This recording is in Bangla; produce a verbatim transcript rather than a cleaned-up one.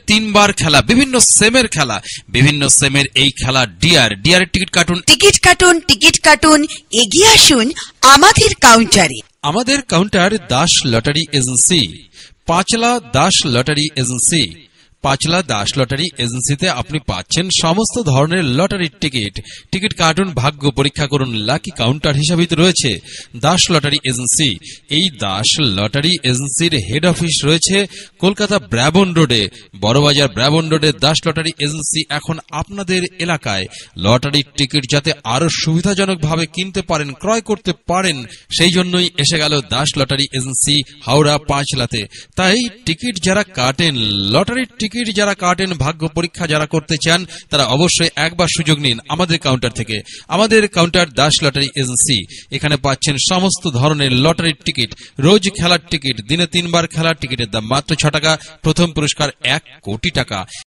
তিনবার খেলা, বিভিন্ন সেমের খেলা, বিভিন্ন সেমের এই খেলা ডিয়ার ডিয়ারের টিকিট কাটুন, টিকিট কাটুন, টিকিট কাটুন। এগিয়ে আসুন আমাদের কাউন্টারে। আমাদের counter Das lottery agency, Panchla Das lottery agency. Panchla Das lottery এজেন্সিতে আপনি পাচ্ছেন সমস্ত ধরনের লটারির টিকিট। টিকিট কাটুন, ভাগ্য পরীক্ষা করুন। লাকি কাউন্টার হিসাবে রয়েছে দাস লটারি এজেন্সি। এই দাস লটারি এজেন্সির হেড অফিস রয়েছে কলকাতা ব্রাবন রোডে, বড়বাজার ব্রাবন রোডে দাস লটারি এজেন্সি। এখন আপনাদের এলাকায় লটারির টিকিট যাতে আরো সুবিধাজনকভাবে কিনতে পারেন, ক্রয় করতে পারেন, সেই জন্যই এসে গেল দাস লটারি এজেন্সি হাওড়া পাঁচলাতে। তাই টিকিট যারা কাটেন, লটারির টিকিট যারা কাটেন, ভাগ্য পরীক্ষা যারা করতে চান, তারা অবশ্যই একবার সুযোগ নিন আমাদের কাউন্টার থেকে। আমাদের কাউন্টার দাস লটারি এজেন্সি। এখানে পাচ্ছেন সমস্ত ধরনের লটারির টিকিট, রোজ খেলার টিকিট, দিনে তিনবার খেলার টিকিটের দাম মাত্র ছ টাকা। প্রথম পুরস্কার এক কোটি টাকা।